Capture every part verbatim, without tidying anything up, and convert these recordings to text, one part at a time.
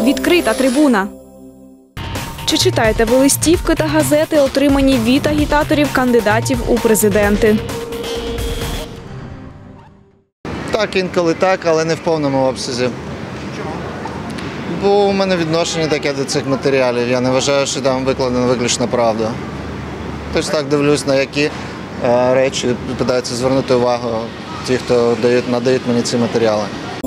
Відкрита трибуна. Чи читаєте ви листівки та газети, отримані від агітаторів кандидатів у президенти? Так, інколи так, але не в повному обсязі. Бо у мене відношення таке до цих матеріалів. Я не вважаю, що там викладена виключно правда. Тож так дивлюсь, на які е, речі питаються звернути увагу ті, хто дають, надають мені ці матеріали.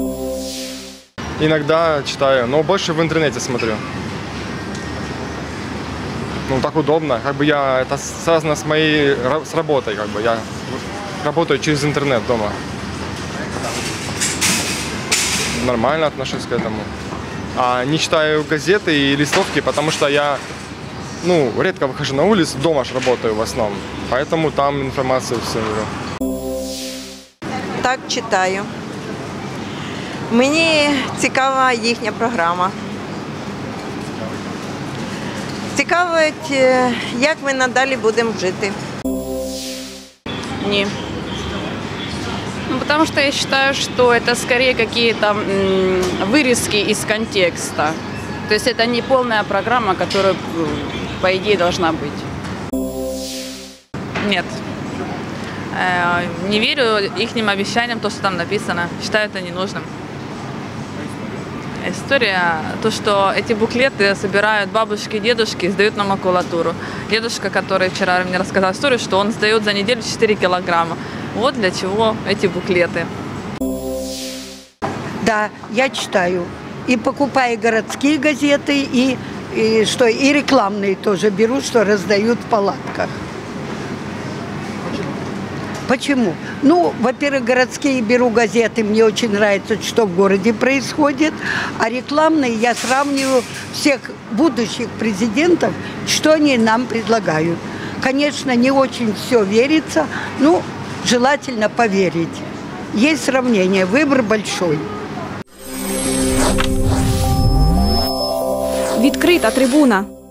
Иногда читаю, но больше в интернете смотрю. Ну, так удобно. Как бы я, это связано с моей, с работой, как бы. Я работаю через интернет дома. Нормально отношусь к этому. А не читаю газеты и листовки, потому что я, ну, редко выхожу на улицу, дома ж работаю в основном. Поэтому там информацию все. Так, читаю. Мені цікава їхня програма. Цікавить, як ми надалі будемо жити. Ні. Ну, потому что я считаю, что это скорее какие-то вырезки из контекста. То есть это не полная программа, которая, по идее, должна быть. Нет. Не верю их обещаниям, то, что там написано. Считаю это ненужным. История, то, что эти буклеты собирают бабушки и дедушки и сдают на макулатуру. Дедушка, который вчера мне рассказал историю, что он сдает за неделю четыре килограмма. Вот для чего эти буклеты. Да, я читаю. И покупаю городские газеты, и, и, что, и рекламные тоже беру, что раздают в палатках. Почему? Ну, во-первых, городские беру газеты, мне очень нравится, что в городе происходит, а рекламные я сравниваю всех будущих президентов, что они нам предлагают. Конечно, не очень все верится, но желательно поверить. Есть сравнение, выбор большой. Відкрита трибуна.